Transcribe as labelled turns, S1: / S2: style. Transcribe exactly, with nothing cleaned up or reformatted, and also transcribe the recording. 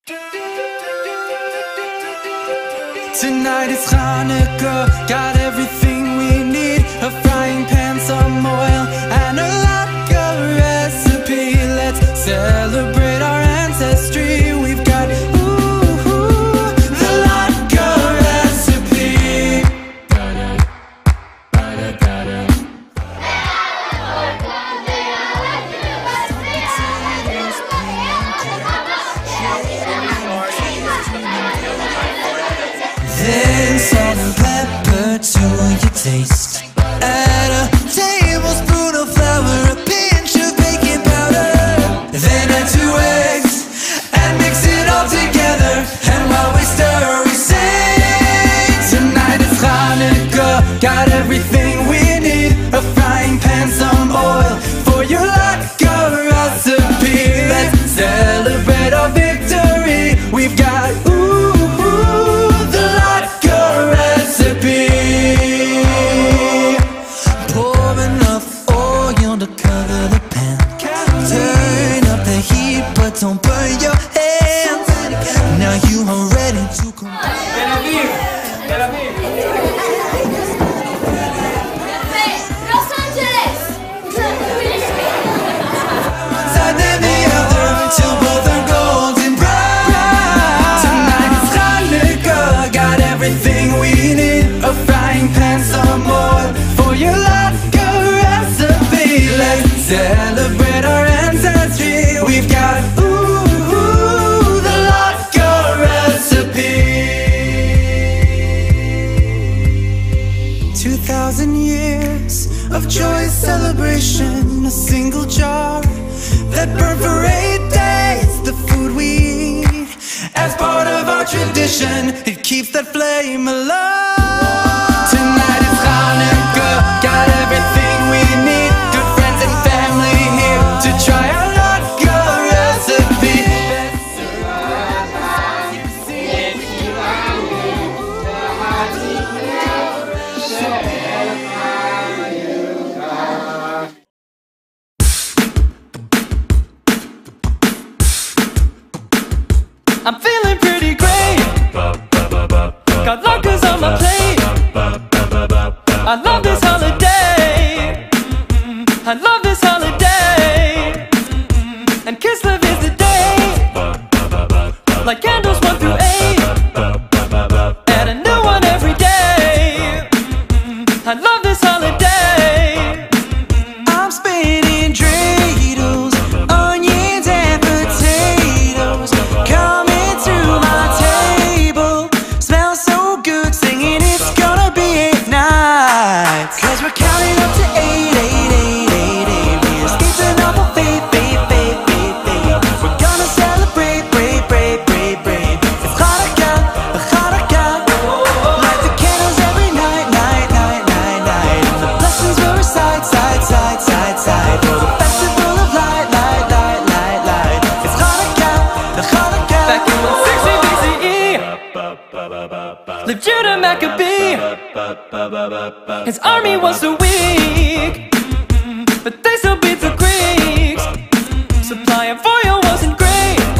S1: Tonight is Hanukkah, got everything we need. A frying pan, some oil, and a latke recipe. Let's celebrate our ancestry. We've got, ooh, ooh the latke recipe. Then salt and pepper to your taste. Add a tablespoon of flour, a pinch of baking powder. Then add two eggs and mix it all together. And while we stir, we sing. Tonight is Hanukkah, got everything we need. A frying pan, some oil for your latke recipe. Let's celebrate our victory. We've got ooh, ooh the latke recipe. Pour enough oil to cover the pan. Turn up the heat, but don't burn your hands. Now you are ready to come.
S2: Tel Aviv, Tel Aviv.
S3: Los Angeles.
S1: Side then the other till both are golden brown. Tonight is Hanukkah, got everything we need. A frying pan, some oil for your latke recipe. Let's celebrate our ancestry. We've got ooh, ooh the latke recipe. Two thousand years of joyous celebration. A single jar that burned for eight days. The food we eat as part of our tradition, it keeps that flame alive. Tonight is Hanukkah, got everything we need. Good friends and family here to try our latke recipe.
S4: I'm feeling pretty great. Got latkes on my plate. I love this holiday. I love this holiday. And Kislev is the day. Like candles one through eight. Add a new one every day. I love this holiday.
S1: I'm spinning dreidels, onions and potatoes, coming to my table. Smells so good, singing it's gonna be eight nights. Cause we're counting up to eight, eight, eight, eight, eight. We're escaping off of faith, faith, faith, faith, faith. We're gonna celebrate, brave, brave, brave, brave. It's Hanukkah, Hanukkah. Light the candles every night, night, night, night, night. And the blessings will recite, side, side, side, side. For the festival of light, light, light, light, light. It's Hanukkah, Hanukkah.
S4: Back in one sixty B C E, lived Judah Maccabee. His army was so weak, but they still beat the Greeks. Supply of oil wasn't great,